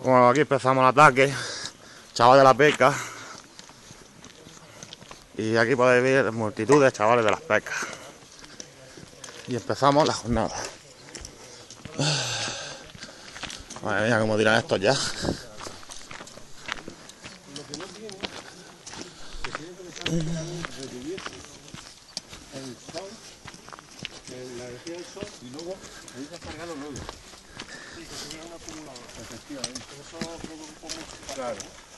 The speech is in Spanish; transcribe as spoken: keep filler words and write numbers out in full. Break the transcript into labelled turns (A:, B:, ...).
A: Bueno, aquí empezamos el ataque, chaval de la pesca. Y aquí podéis ver multitud de chavales de las pescas. Y empezamos la jornada. Madre mía, cómo tiran estos ya.
B: La energía del sol y luego necesitas cargarlo luego. Sí, que sería un acumulador. Efectivamente. Eso produce mucho. Claro.